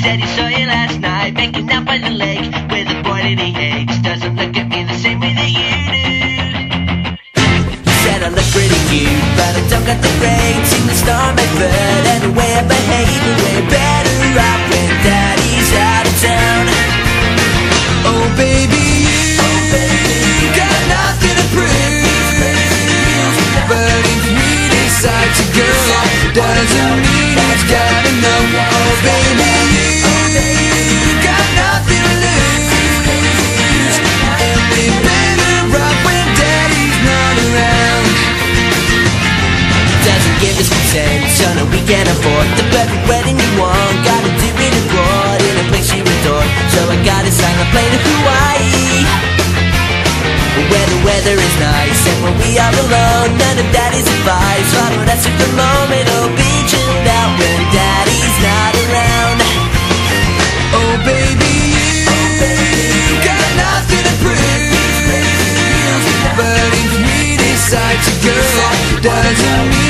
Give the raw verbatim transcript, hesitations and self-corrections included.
said he saw you last night, making out by the lake with a boy that he hates. Doesn't look at me the same way that you do. He said I look pretty cute, but I don't got the brains. Seen the star my foot, and the way I behave is way better off when daddy's out of town. Oh baby, you got nothing to prove, but if he decides to go, doesn't mean he's gotta know. Oh baby, you got nothing to lose, and we better rock when daddy's not around. Doesn't give us consent, so no we can't afford the perfect wedding you want. Gotta do it abroad in a place you adore, so I gotta sign a plane to Hawaii, where the weather is nice, and when we are alone, none of daddy's advice. Follow us at the moment, oh be chilled out when daddy's not around. Oh baby, you got nothing to prove, but if we decide to go, doesn't mean